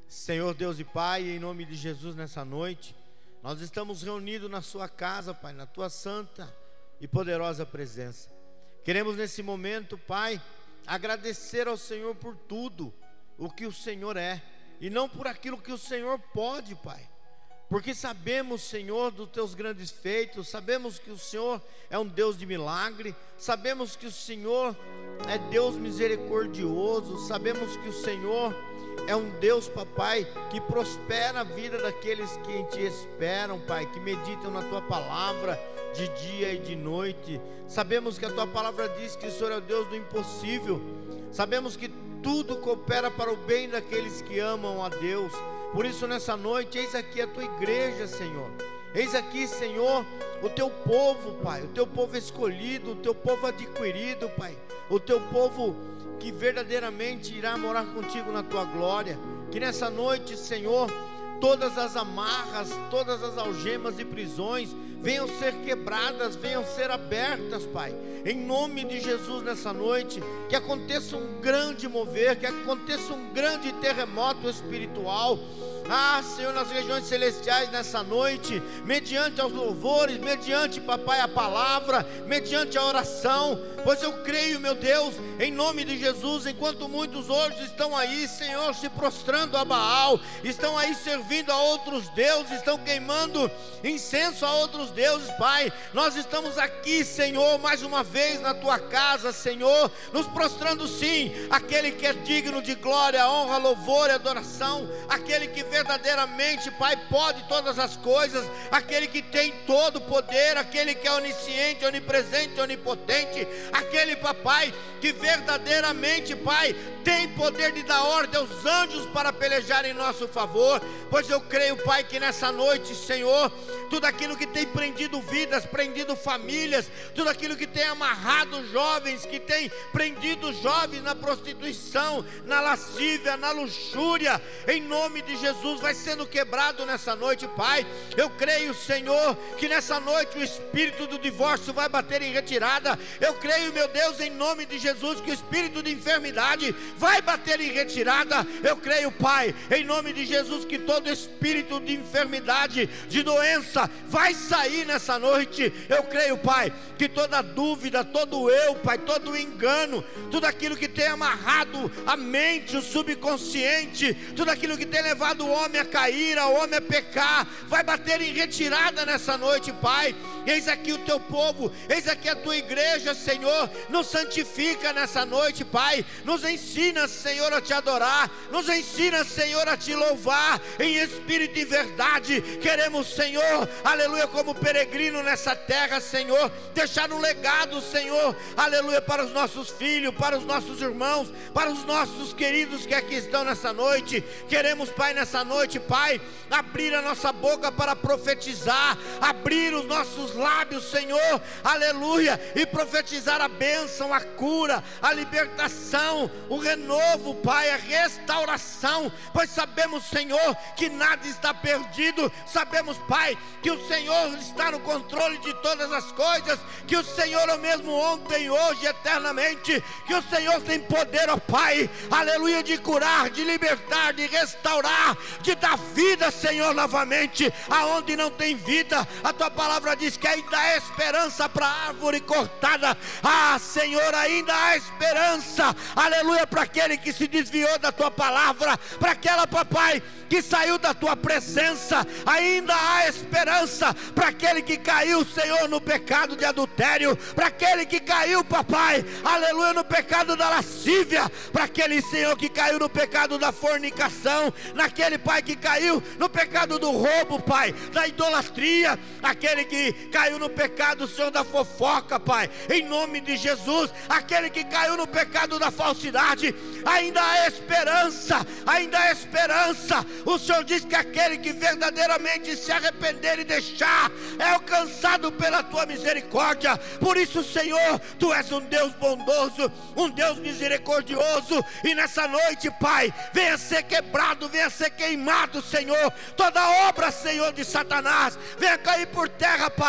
Senhor Deus e Pai, em nome de Jesus, nessa noite nós estamos reunidos na sua casa, Pai, na tua santa e poderosa presença. Queremos nesse momento, Pai, agradecer ao Senhor por tudo o que o Senhor é, e não por aquilo que o Senhor pode, Pai, porque sabemos, Senhor, dos teus grandes feitos, sabemos que o Senhor é um Deus de milagre, sabemos que o Senhor é Deus misericordioso, sabemos que o Senhor é um Deus, papai, que prospera a vida daqueles que em Ti esperam, Pai, que meditam na Tua palavra de dia e de noite. Sabemos que a Tua palavra diz que o Senhor é o Deus do impossível, sabemos que tudo coopera para o bem daqueles que amam a Deus. Por isso nessa noite, eis aqui a Tua igreja, Senhor. Eis aqui, Senhor, o Teu povo, Pai, o Teu povo escolhido, o Teu povo adquirido, Pai, o Teu povo que verdadeiramente irá morar contigo na Tua glória. Que nessa noite, Senhor, todas as amarras, todas as algemas e prisões venham ser quebradas, venham ser abertas, Pai, em nome de Jesus. Nessa noite, que aconteça um grande mover, que aconteça um grande terremoto espiritual, Senhor, nas regiões celestiais nessa noite, mediante os louvores, mediante, papai, a palavra, mediante a oração, pois eu creio, meu Deus, em nome de Jesus, enquanto muitos hoje estão aí, Senhor, se prostrando a Baal, estão aí servindo a outros deuses, estão queimando incenso a outros deuses, Pai, nós estamos aqui, Senhor, mais uma vez na Tua casa, Senhor, nos prostrando sim, aquele que é digno de glória, honra, louvor e adoração, aquele que verdadeiramente, Pai, pode todas as coisas, aquele que tem todo o poder, aquele que é onisciente, onipresente, onipotente, aquele, papai, que verdadeiramente, Pai, tem poder de dar ordem aos anjos para pelejar em nosso favor. Pois eu creio, Pai, que nessa noite, Senhor, tudo aquilo que tem prendido vidas, prendido famílias, tudo aquilo que tem amarrado jovens, que tem prendido jovens na prostituição, na lascívia, na luxúria, em nome de Jesus, vai sendo quebrado nessa noite, Pai. Eu creio, Senhor, que nessa noite o espírito do divórcio vai bater em retirada. Eu creio, meu Deus, em nome de Jesus, que o espírito de enfermidade vai bater em retirada. Eu creio, Pai, em nome de Jesus, que todo espírito de enfermidade, de doença, vai sair nessa noite. Eu creio, Pai, que toda dúvida, todo eu, Pai, todo engano, tudo aquilo que tem amarrado a mente, o subconsciente, tudo aquilo que tem levado o homem a cair, o homem a pecar, vai bater em retirada nessa noite, Pai. Eis aqui o Teu povo, eis aqui a Tua igreja, Senhor, nos santifica nessa noite, Pai, nos ensina, Senhor, a Te adorar, nos ensina, Senhor, a Te louvar, em espírito e verdade. Queremos, Senhor, aleluia, como peregrino nessa terra, Senhor, deixar um legado, Senhor, aleluia, para os nossos filhos, para os nossos irmãos, para os nossos queridos que aqui estão nessa noite. Queremos, Pai, nessa noite, Pai, abrir a nossa boca para profetizar, abrir os nossos lábios, Senhor, aleluia, e profetizar a bênção, a cura, a libertação, o renovo, Pai, a restauração, pois sabemos, Senhor, que nada está perdido. Sabemos, Pai, que o Senhor está no controle de todas as coisas, que o Senhor é o mesmo ontem, hoje, eternamente, que o Senhor tem poder, ó Pai, aleluia, de curar, de libertar, de restaurar, de dar vida, Senhor, novamente, aonde não tem vida. A Tua palavra diz que ainda há esperança para a árvore cortada. Senhor, ainda há esperança, aleluia, para aquele que se desviou da Tua palavra, para aquela, papai, que saiu da Tua presença. Ainda há esperança para aquele que caiu, Senhor, no pecado de adultério, para aquele que caiu, papai, aleluia, no pecado da lascívia, para aquele, Senhor, que caiu no pecado da fornicação, naquele, Pai, que caiu no pecado do roubo, Pai, da idolatria, aquele que caiu no pecado, Senhor, da fofoca, Pai, em nome de Jesus, aquele que caiu no pecado da falsidade. Ainda há esperança, ainda há esperança. O Senhor diz que aquele que verdadeiramente se arrepender e deixar é alcançado pela Tua misericórdia. Por isso, Senhor, Tu és um Deus bondoso, um Deus misericordioso, e nessa noite, Pai, venha ser quebrado, venha ser queimado, Senhor, toda obra, Senhor, de Satanás, venha cair por terra, Pai,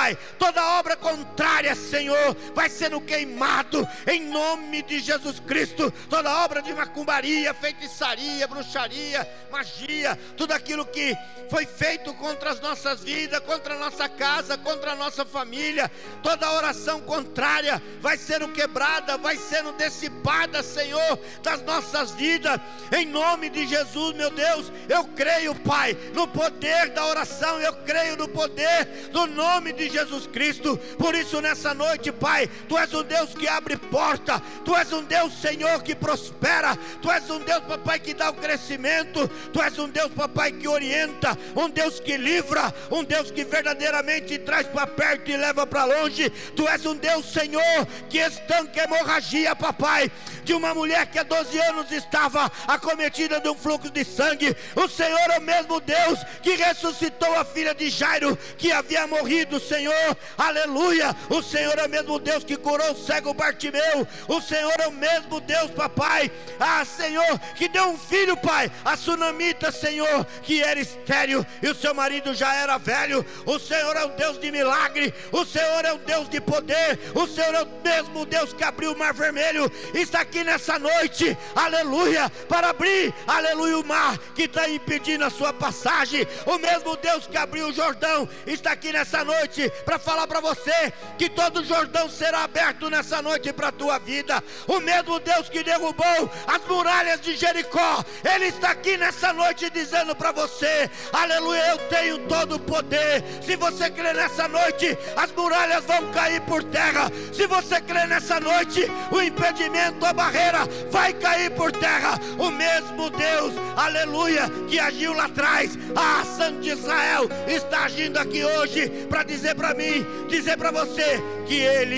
Pai, toda obra contrária, Senhor, vai sendo queimado em nome de Jesus Cristo. Toda obra de macumbaria, feitiçaria, bruxaria, magia, tudo aquilo que foi feito contra as nossas vidas, contra a nossa casa, contra a nossa família, toda oração contrária vai sendo quebrada, vai sendo dissipada, Senhor, das nossas vidas, em nome de Jesus, meu Deus. Eu creio, Pai, no poder da oração, eu creio no poder do nome de Jesus Cristo. Por isso nessa noite, Pai, Tu és um Deus que abre porta, Tu és um Deus, Senhor, que prospera, Tu és um Deus, papai, que dá o crescimento, Tu és um Deus, papai, que orienta, um Deus que livra, um Deus que verdadeiramente traz para perto e leva para longe. Tu és um Deus, Senhor, que estanca a hemorragia, papai, de uma mulher que há 12 anos estava acometida de um fluxo de sangue. O Senhor é o mesmo Deus que ressuscitou a filha de Jairo, que havia morrido, Senhor, aleluia. O Senhor é o mesmo Deus que curou o cego Bartimeu. O Senhor é o mesmo Deus, papai, Senhor, que deu um filho, Pai, a sunamita, Senhor, que era estéril e o seu marido já era velho. O Senhor é o Deus de milagre, o Senhor é o Deus de poder, o Senhor é o mesmo Deus que abriu o mar vermelho. Está aqui nessa noite, aleluia, para abrir, aleluia, o mar que está impedindo a sua passagem. O mesmo Deus que abriu o Jordão está aqui nessa noite para falar para você que todo o Jordão será aberto nessa noite para a tua vida. O mesmo Deus que derrubou as muralhas de Jericó, Ele está aqui nessa noite dizendo para você, aleluia, eu tenho todo o poder. Se você crê nessa noite, as muralhas vão cair por terra. Se você crê nessa noite, o impedimento, a barreira vai cair por terra. O mesmo Deus, aleluia, que agiu lá atrás, a Santo de Israel, está agindo aqui hoje para dizer para mim, dizer para você que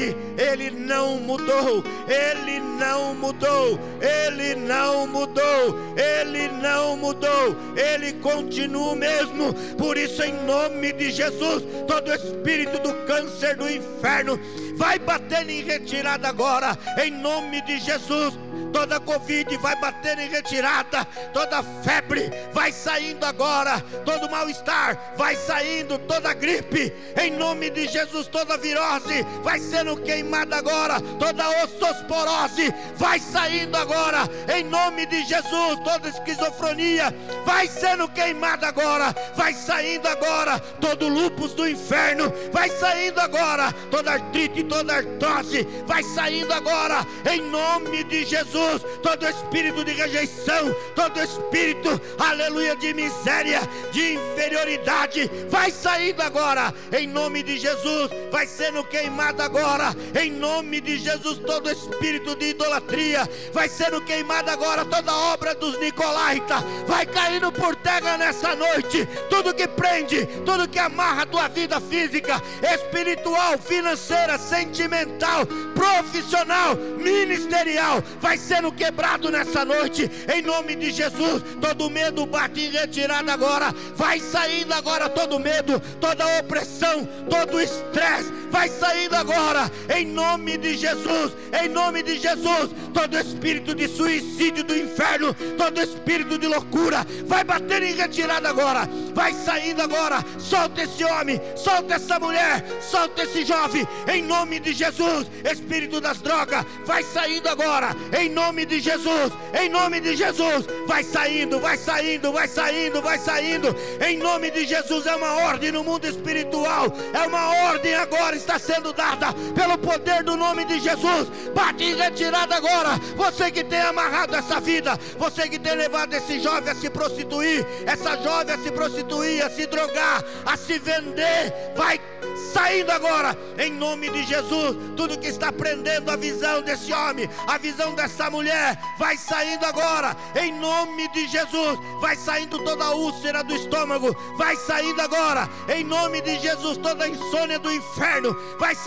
Ele não mudou, Ele não mudou, Ele não mudou, Ele não mudou, Ele continua o mesmo. Por isso, em nome de Jesus, todo espírito do câncer, do inferno, vai batendo em retirada agora, em nome de Jesus. Toda Covid vai bater em retirada, toda febre vai saindo agora, todo mal-estar vai saindo, toda gripe, em nome de Jesus, toda virose vai sendo queimada agora, toda osteoporose vai saindo agora, em nome de Jesus, toda esquizofrenia vai sendo queimada agora, vai saindo agora, todo lúpus do inferno vai saindo agora, toda artrite, toda artrose vai saindo agora, em nome de Jesus. Todo espírito de rejeição, todo espírito, aleluia, de miséria, de inferioridade, vai saindo agora, em nome de Jesus, vai sendo queimado agora, em nome de Jesus. Todo espírito de idolatria vai sendo queimado agora, toda obra dos nicolaítas vai caindo por terra nessa noite. Tudo que prende, tudo que amarra a tua vida física, espiritual, financeira, sentimental, profissional, ministerial, vai sendo quebrado nessa noite, em nome de Jesus. Todo medo bate em retirada agora, vai saindo agora todo medo, toda opressão, todo estresse, vai saindo agora, em nome de Jesus, em nome de Jesus. Todo espírito de suicídio do inferno, todo espírito de loucura, vai bater em retirada agora, vai saindo agora. Solta esse homem, solta essa mulher, solta esse jovem, em nome de Jesus. Espírito das drogas, vai saindo agora, em nome de Jesus, em nome de Jesus, vai saindo, vai saindo, vai saindo, vai saindo, em nome de Jesus. É uma ordem no mundo espiritual, é uma ordem agora, está sendo dada pelo poder do nome de Jesus. Bate em retirada agora, você que tem amarrado essa vida, você que tem levado esse jovem a se prostituir, essa jovem a se prostituir, a se drogar, a se vender, vai saindo agora, em nome de Jesus. Tudo que está prendendo a visão desse homem, a visão dessa mulher, vai saindo agora, em nome de Jesus. Vai saindo toda a úlcera do estômago, vai saindo agora, em nome de Jesus. Toda a insônia do inferno, vai saindo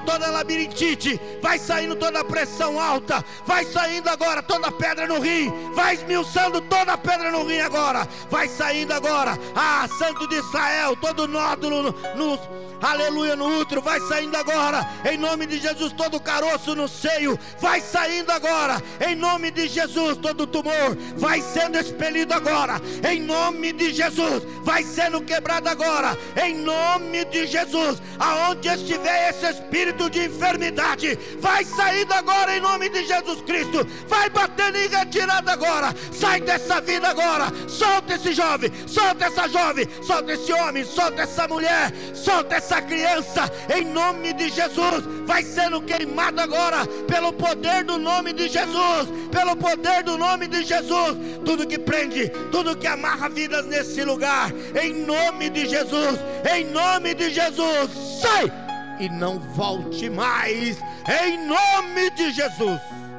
toda labirintite, vai saindo toda pressão alta, vai saindo agora toda pedra no rim, vai esmiuçando toda pedra no rim agora, vai saindo agora, Santo de Israel, todo nódulo aleluia, no útero, vai saindo agora, em nome de Jesus. Todo caroço no seio, vai saindo agora, em nome de Jesus. Todo tumor, vai sendo expelido agora, em nome de Jesus. Vai sendo quebrado agora, em nome de Jesus. Aonde estiver esse espírito de enfermidade, vai saindo agora, em nome de Jesus Cristo. Vai batendo em retirada agora, sai dessa vida agora. Solta esse jovem, solta essa jovem, solta esse homem, solta essa mulher, solta essa criança, em nome de Jesus. Vai sendo queimado agora, pelo poder do nome de Jesus, pelo poder do nome de Jesus. Tudo que prende, tudo que amarra vidas nesse lugar, em nome de Jesus, em nome de Jesus, sai e não volte mais, em nome de Jesus.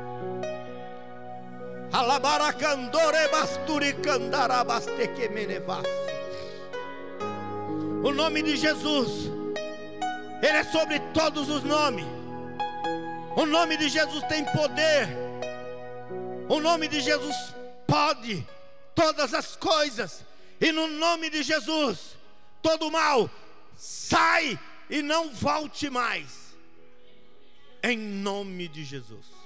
O nome de Jesus, Ele é sobre todos os nomes. O nome de Jesus tem poder. O nome de Jesus pode todas as coisas. E no nome de Jesus, todo mal sai e não volte mais, em nome de Jesus.